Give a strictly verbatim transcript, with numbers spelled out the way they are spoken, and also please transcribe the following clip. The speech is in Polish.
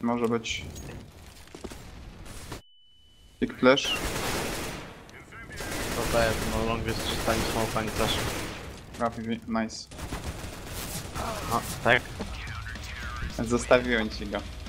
Może być. Big flash. To daje, no long jest czytanie smokami też. Rapid, nice. No, tak? Zostawiłem ci go.